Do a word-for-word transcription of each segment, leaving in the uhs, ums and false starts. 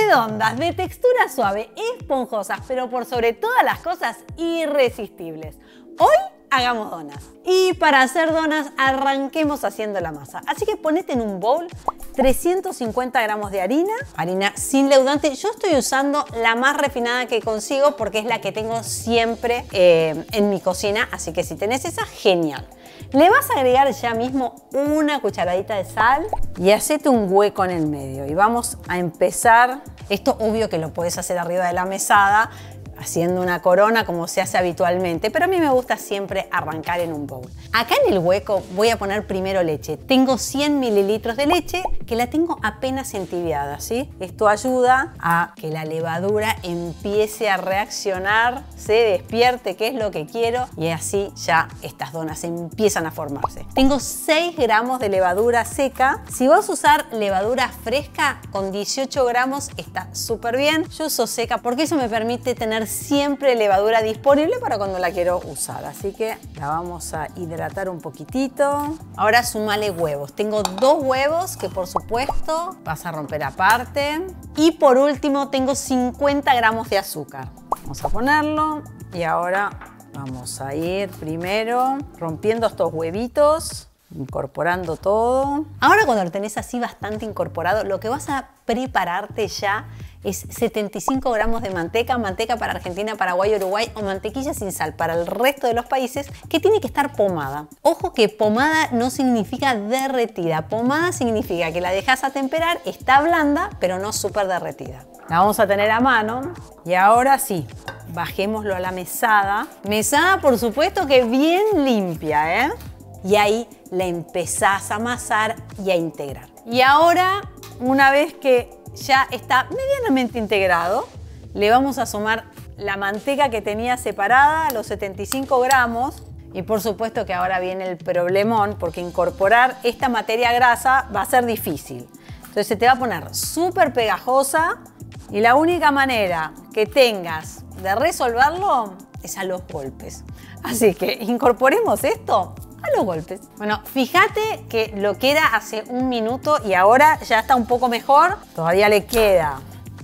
redondas, de textura suave, esponjosas, pero por sobre todas las cosas, irresistibles. Hoy hagamos donas. Y para hacer donas, arranquemos haciendo la masa. Así que ponete en un bowl trescientos cincuenta gramos de harina, harina sin leudante. Yo estoy usando la más refinada que consigo porque es la que tengo siempre eh, en mi cocina, así que si tenés esa, genial. Le vas a agregar ya mismo una cucharadita de sal y hacete un hueco en el medio. Y vamos a empezar. Esto obvio que lo podés hacer arriba de la mesada, haciendo una corona como se hace habitualmente, pero a mí me gusta siempre arrancar en un bowl. Acá en el hueco voy a poner primero leche. Tengo cien mililitros de leche que la tengo apenas entibiada, ¿sí? Esto ayuda a que la levadura empiece a reaccionar, se despierte, qué es lo que quiero, y así ya estas donas empiezan a formarse. Tengo seis gramos de levadura seca. Si vas a usar levadura fresca, con dieciocho gramos está súper bien. Yo uso seca porque eso me permite tener siempre levadura disponible para cuando la quiero usar. Así que la vamos a hidratar un poquitito. Ahora sumale huevos. Tengo dos huevos que por supuesto vas a romper aparte. Y por último tengo cincuenta gramos de azúcar. Vamos a ponerlo y ahora vamos a ir primero rompiendo estos huevitos, incorporando todo. Ahora cuando lo tenés así bastante incorporado, lo que vas a prepararte ya es setenta y cinco gramos de manteca, manteca para Argentina, Paraguay, Uruguay, o mantequilla sin sal para el resto de los países, que tiene que estar pomada. Ojo que pomada no significa derretida, pomada significa que la dejas a temperar, está blanda, pero no súper derretida. La vamos a tener a mano y ahora sí, bajémoslo a la mesada. Mesada, por supuesto, que bien limpia, ¿eh? Y ahí la empezás a amasar y a integrar. Y ahora, una vez que ya está medianamente integrado, le vamos a sumar la manteca que tenía separada, los setenta y cinco gramos. Y por supuesto que ahora viene el problemón, porque incorporar esta materia grasa va a ser difícil. Entonces se te va a poner súper pegajosa y la única manera que tengas de resolverlo es a los golpes. Así que incorporemos esto a los golpes. Bueno, fíjate que lo que era hace un minuto y ahora ya está un poco mejor. Todavía le queda.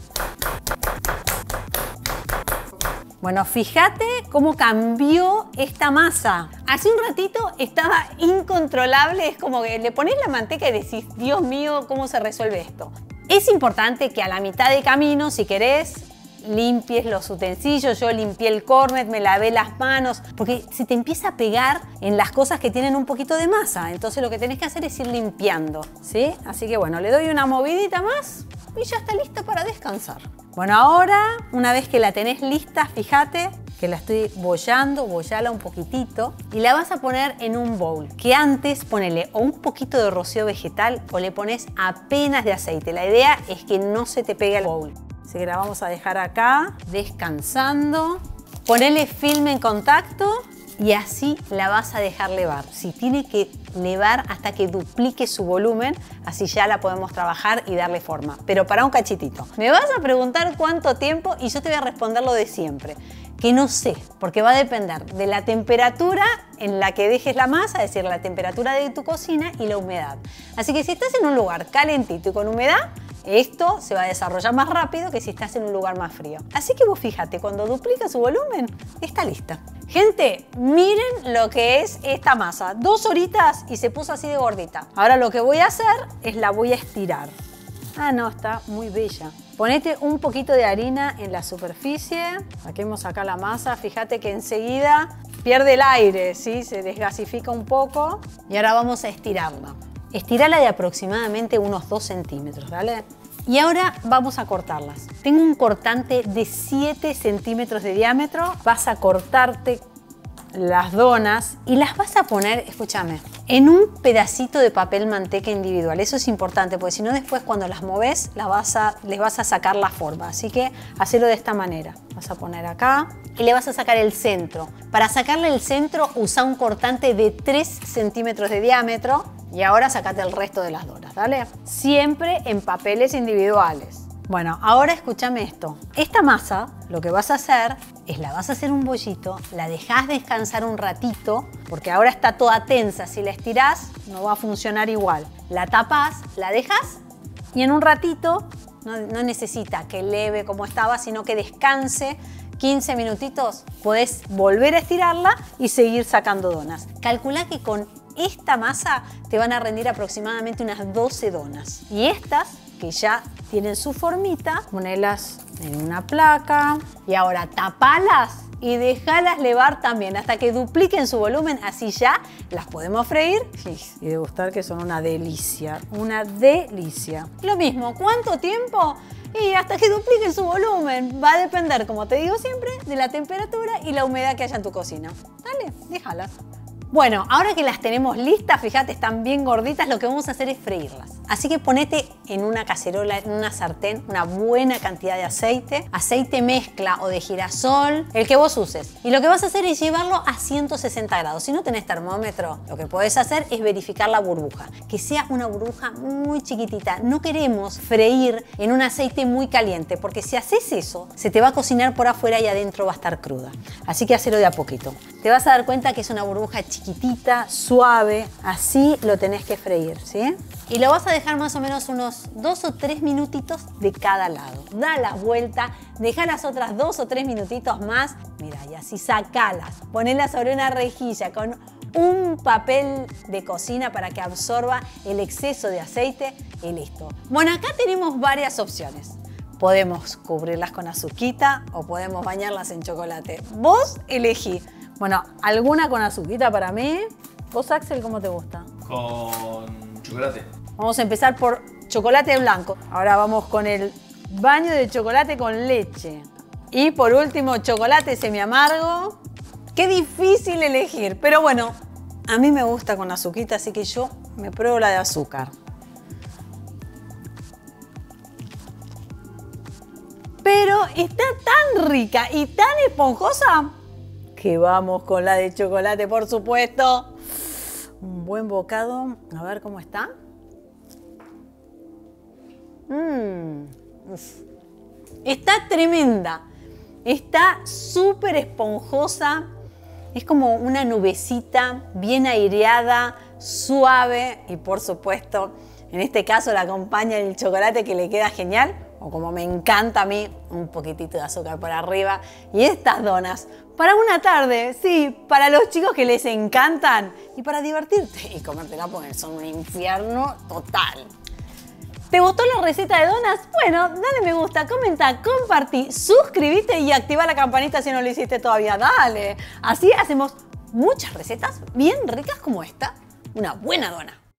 Bueno, fíjate cómo cambió esta masa. Hace un ratito estaba incontrolable. Es como que le pones la manteca y decís, Dios mío, ¿cómo se resuelve esto? Es importante que a la mitad de camino, si querés, limpies los utensilios. Yo limpié el cornet, me lavé las manos, porque se te empieza a pegar en las cosas que tienen un poquito de masa. Entonces lo que tenés que hacer es ir limpiando, ¿sí? Así que bueno, le doy una movidita más y ya está lista para descansar. Bueno, ahora, una vez que la tenés lista, fíjate que la estoy bollando, bollala un poquitito y la vas a poner en un bowl. Que antes ponele o un poquito de rocío vegetal o le pones apenas de aceite. La idea es que no se te pegue el bowl. Así que la vamos a dejar acá, descansando. Ponele film en contacto y así la vas a dejar levar. Si tiene que levar hasta que duplique su volumen, así ya la podemos trabajar y darle forma. Pero para un cachitito. Me vas a preguntar cuánto tiempo y yo te voy a responder lo de siempre. Que no sé, porque va a depender de la temperatura en la que dejes la masa, es decir, la temperatura de tu cocina y la humedad. Así que si estás en un lugar calentito y con humedad, esto se va a desarrollar más rápido que si estás en un lugar más frío. Así que vos fíjate, cuando duplica su volumen, está lista. Gente, miren lo que es esta masa. Dos horitas y se puso así de gordita. Ahora lo que voy a hacer es la voy a estirar. Ah, no, está muy bella. Ponete un poquito de harina en la superficie. Saquemos acá la masa. Fíjate que enseguida pierde el aire, ¿sí? Se desgasifica un poco. Y ahora vamos a estirarla. Estirala de aproximadamente unos dos centímetros, ¿vale? Y ahora vamos a cortarlas. Tengo un cortante de siete centímetros de diámetro. Vas a cortarte las donas y las vas a poner, escúchame, en un pedacito de papel manteca individual. Eso es importante porque si no después cuando las moves las vas a, les vas a sacar la forma. Así que hacelo de esta manera. Vas a poner acá y le vas a sacar el centro. Para sacarle el centro usa un cortante de tres centímetros de diámetro. Y ahora sacate el resto de las donas, ¿dale? Siempre en papeles individuales. Bueno, ahora escúchame esto. Esta masa, lo que vas a hacer es la vas a hacer un bollito, la dejás descansar un ratito, porque ahora está toda tensa. Si la estirás, no va a funcionar igual. La tapás, la dejas y en un ratito no, no necesita que leve como estaba, sino que descanse quince minutitos. Podés volver a estirarla y seguir sacando donas. Calculá que con esta masa te van a rendir aproximadamente unas doce donas. Y estas, que ya tienen su formita, ponelas en una placa y ahora tapalas y dejalas levar también hasta que dupliquen su volumen, así ya las podemos freír y degustar, que son una delicia, una delicia. Lo mismo, ¿cuánto tiempo? Y hasta que dupliquen su volumen. Va a depender, como te digo siempre, de la temperatura y la humedad que haya en tu cocina. Dale, déjalas. Bueno, ahora que las tenemos listas, fíjate, están bien gorditas, lo que vamos a hacer es freírlas. Así que ponete en una cacerola, en una sartén, una buena cantidad de aceite. Aceite mezcla o de girasol, el que vos uses. Y lo que vas a hacer es llevarlo a ciento sesenta grados. Si no tenés termómetro, lo que podés hacer es verificar la burbuja. Que sea una burbuja muy chiquitita. No queremos freír en un aceite muy caliente, porque si haces eso, se te va a cocinar por afuera y adentro va a estar cruda. Así que hacelo de a poquito. Te vas a dar cuenta que es una burbuja chiquitita. Chiquitita, suave, así lo tenés que freír, ¿sí? Y lo vas a dejar más o menos unos dos o tres minutitos de cada lado. Da la vuelta, deja las otras dos o tres minutitos más. Mira, y así sacalas. Ponelas sobre una rejilla con un papel de cocina para que absorba el exceso de aceite y listo. Bueno, acá tenemos varias opciones. Podemos cubrirlas con azuquita o podemos bañarlas en chocolate. Vos elegí. Bueno, alguna con azuquita para mí. ¿Vos, Axel, cómo te gusta? Con chocolate. Vamos a empezar por chocolate blanco. Ahora vamos con el baño de chocolate con leche. Y por último, chocolate semiamargo. Qué difícil elegir, pero bueno, a mí me gusta con azuquita, así que yo me pruebo la de azúcar. Pero está tan rica y tan esponjosa que vamos con la de chocolate, por supuesto. Un buen bocado. A ver cómo está. Mmm. Está tremenda. Está súper esponjosa. Es como una nubecita bien aireada, suave. Y por supuesto, en este caso la acompaña el chocolate, que le queda genial. O como me encanta a mí, un poquitito de azúcar por arriba. Y estas donas, para una tarde, sí, para los chicos que les encantan. Y para divertirte y comértela, porque son un infierno total. ¿Te gustó la receta de donas? Bueno, dale me gusta, comenta, compartí, suscríbete y activa la campanita si no lo hiciste todavía. Dale. Así hacemos muchas recetas bien ricas como esta. Una buena dona.